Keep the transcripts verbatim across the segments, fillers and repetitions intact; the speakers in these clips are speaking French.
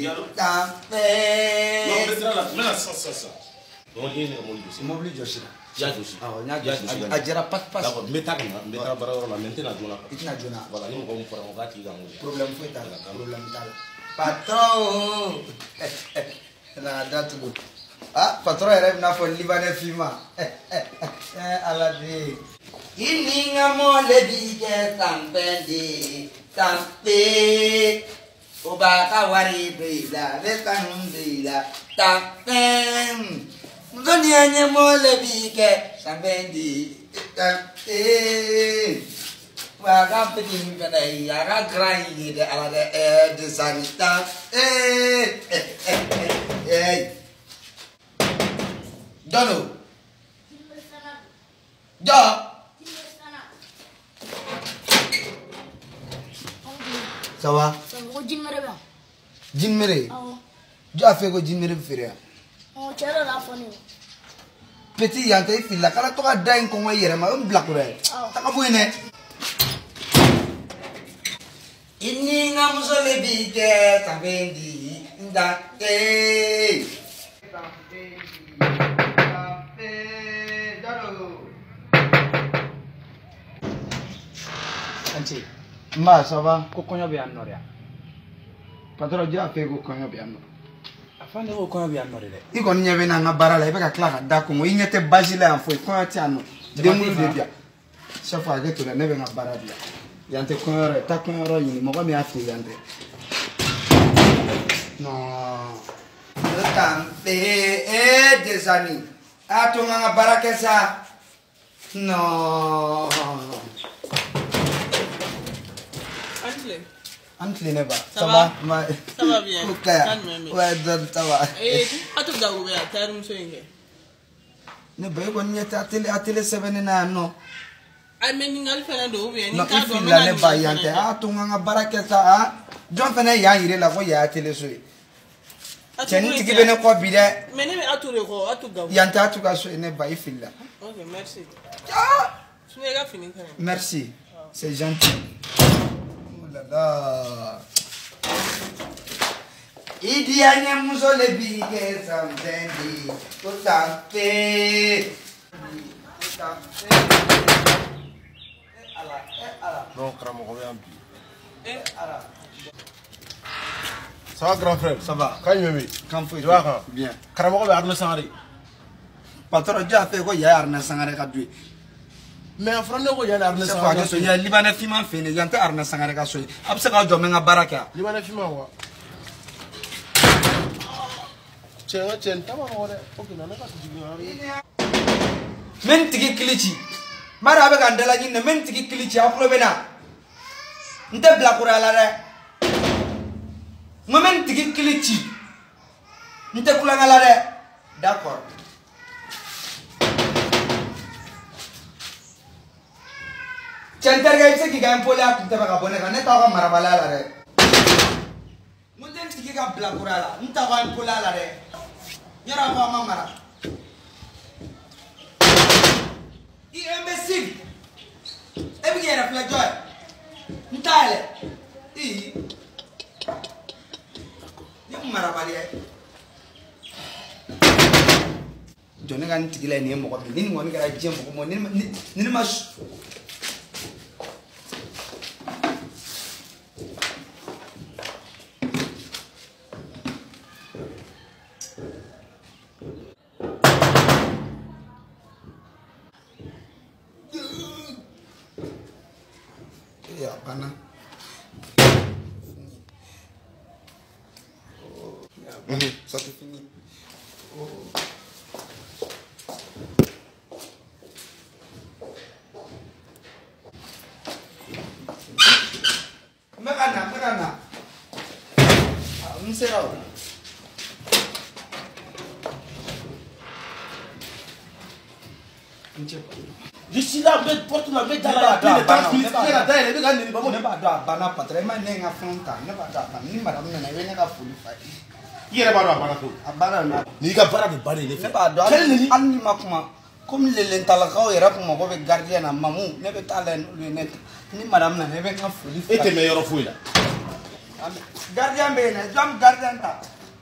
Tampé. Non, mais là, là, ça, ça, ça. Donc, il y a une mobile. Mobile Joshua. Il y a aussi. Ah, il y a aussi. Ah, jara pas pas. D'accord, mais t'as rien. Mais t'as pas la maintenant Jona. Il n'a Jona. Voilà, il nous va on va tirer dans le problème faut être là. Problème là. Patron. La date go. Ah, patron rêve na fo Libanais fima. Eh eh eh ala di. Ininga mo le bige tampendi. Tampe. Obaka wari bila, le kanum bila. Tampen. Ngoni anye mo le bige tampendi. Tampe. Waga petit kana yaga grand de ala de eh de sanita. Eh eh eh. Dono. Ja. Ça va? Ça va, Jin mere ba. Jin mere? Ah. Ja fe ko jin mere fere. Oh, chere la foni. Petit yante filla kala to ka dain ko ma yere ma um black re. Ta ka buine. Ini nga musole bige tabendi ndate. Anchi. Ma ça va? Kokonyo be annoria. Patron ja fe ko konyo bi anno. Afande ko konyo be annore de. I ko nyebe na nga bara la e be ka kla ka da ko mo i nyete bajile an fo ko ati anno. De mu de bia. Chafa ge to na ne be nga bara bia. Yante konyo re ta konyo ro yin mo ko mi afi yante. No. Le tampe e des amis. Ato nga bara ke sa. No. Antle. Antle ne ba. Ça va? Ma. Ça va bien. Calme. Ouais, ça va. Eh, atu dawo be atarum so inge. Ne ba ko nyete atele atele seven na no. Ai men ngal fena do be ni No, ka do if la ne ba yante atu nga baraka sa a. Jon fena ya yire la ko ya atele so. Teni tigi bene ko bi de. Men ne atu re ko atu gawo. Yante atu ka so ne ba ifilla. OK, merci. Ah! Tu n'es pas fini quand même. Merci. C'est gentil. Oh là là. Idi anye muso le bige samtendi. Tutampe. Tutampe. Eh ala, eh ala. Non, Kramo, on va Eh ala. Ça va, grand frère? Ça va. Quand il me met? Quand faut Tu vois quand? Bien. Kramo, on va armer sans arrêt. Patron ja fe ko ya arna sangare ka dui. Mais en français, on va y armer C'est sans quoi que arrêt. so ya Libanais fima fene yante arna sangare ka so. Abse ka do menga baraka. Libanais fima wa. Tiens, tiens, t'as pas voir. OK, non, non, pas ce que tu Men tigi kilichi. Mara abe ka ndela nyine men tigi kilichi aklo bena. Nte bla kura la re. Men tigi kilichi. Nte kula ngala re. D'accord. Center ga ipse ki ga impole a tunte baka bone ka ne ta ka marabala la re. Munten tigi ka bla kura la. Nta ka impole la re. Nyara ka ma mara. I imbécile. E bi era fla joy. Ntale. I. Ni marabali e. Jone ga ntigila ni mo ko ni ni ngoni ga jembo ko mo ni ni ma ya pana. Oh, ya, ça c'est fini. Oh. Makana, makana. Ah, não será. Je suis là, mais porte la mec dans la tête. Tu la taille, les gars, ne pas ne pas doit bana patre ma ne nga fonta ne ba doit bana ni madame na we ne ga fuli fa Il est pas là, pas abana na ni ka bara de bare le ne ba doit an ni makuma comme le lentala ka era ko mo ko be gardien na mamu ne be talen le net ni madame na ne be nga fuli fa Et tes meilleurs fouilles là. Gardien bene, jom gardien ta.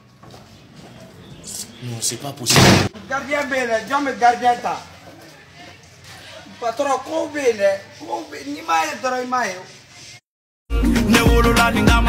Non, c'est pas possible. Gardien bene, jom gardien ta. Patron ko bene, ko bene, ni mai doro mai.